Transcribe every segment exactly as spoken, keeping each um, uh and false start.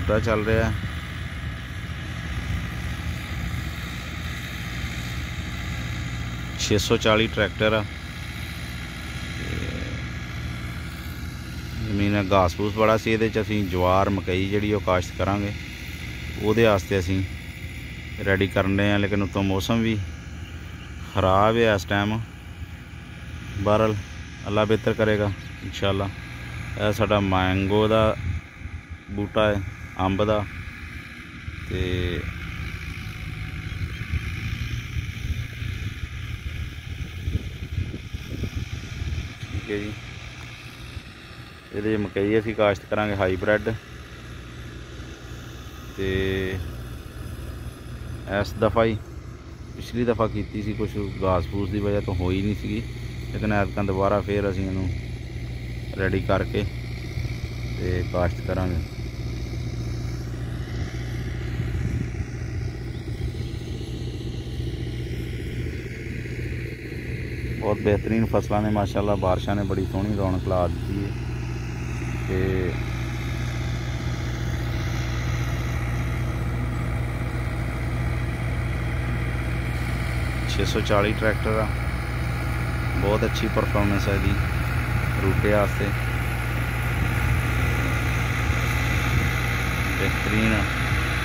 Rota चल रहा है। छे सौ चाली ट्रैक्टर आ। जमीन घास फूस बड़ा सी, ये असीं जवार मकई जी काश्त करांगे, उहदे वास्ते असीं रेडी करन रहे हैं। लेकिन उत्तों मौसम भी खराब है इस टाइम। बहरहाल अल्लाह बेहतर करेगा इंशाअल्लाह। यह साडा मैंगो दा बूटा है, अंब दा। ते ठीक है जी, ये मकई असीं काश्त करांगे हाईब्रिड। ते इस दफ़ा ही पिछली दफ़ा की सी, कुछ घास फूस की वजह तो हो ही नहीं सी, लेकिन ऐतकां दोबारा फिर असीं इहनूं रेडी करके ते काश्त करांगे। बहुत बेहतरीन फसलों ने माशाअल्लाह, बारिशों ने बड़ी सोहनी रौनक ला दी है। ते छे सौ चाली ट्रैक्टर आ, बहुत अच्छी परफॉर्मेंस है जी रूटे वास्ते, बेहतरीन है।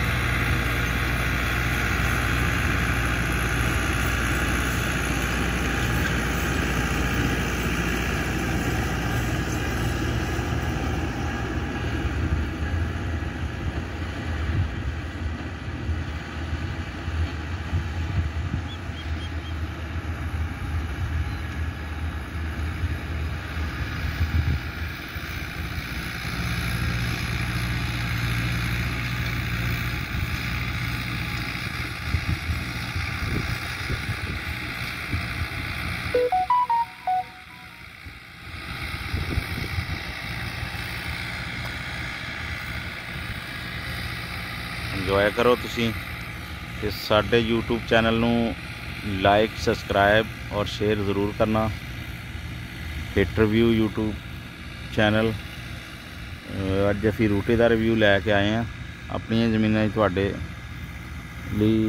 इंजॉय करो तुसीं ते साडे यूट्यूब चैनल नूं लाइक सबसक्राइब और शेयर ज़रूर करना। Hit review YouTube channel. अज असीं रूटे का रिव्यू लैके आए हैं अपनी जमीनां तुहाडे लई।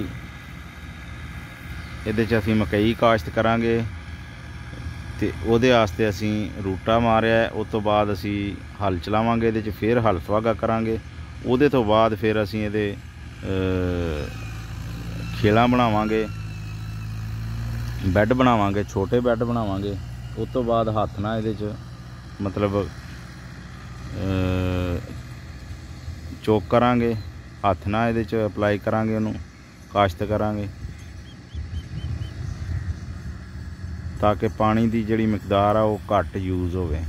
इहदे च असीं मकई काश्त करांगे ते उहदे वास्ते असीं रूटा मारिया। उस तो बाद असीं हल चलावांगे, इहदे च फिर हल सुहागा करांगे। उहदे तो बाद फिर असीं इहदे खेला बनावांगे, बैड बनावांगे, छोटे बैड बनावांगे। उस तो बाद हत्थ ना इहदे च मतलब चोक करांगे, हत्थ ना इहदे च अप्लाई करांगे, उहनूं काश्त करांगे, ताकि पानी की जिहड़ी मिकदार आ वो घट यूज़ होवे।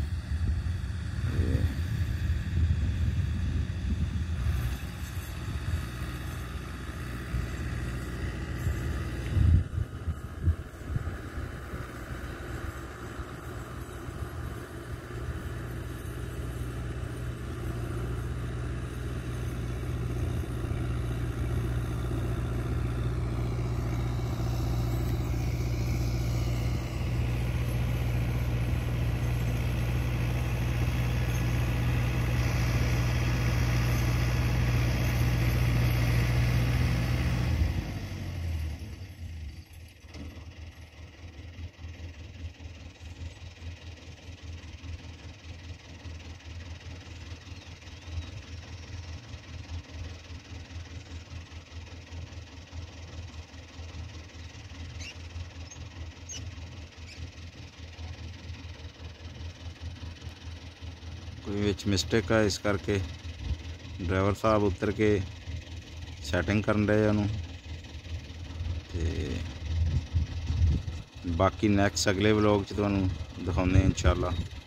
कोई विच मिस्टेक है, इस करके ड्राइवर साहब उतर के सैटिंग कर रहे हैं उन्होंने। बाकी नैक्सट अगले व्लॉग च तुहानूं दिखाउने इंशाअल्लाह।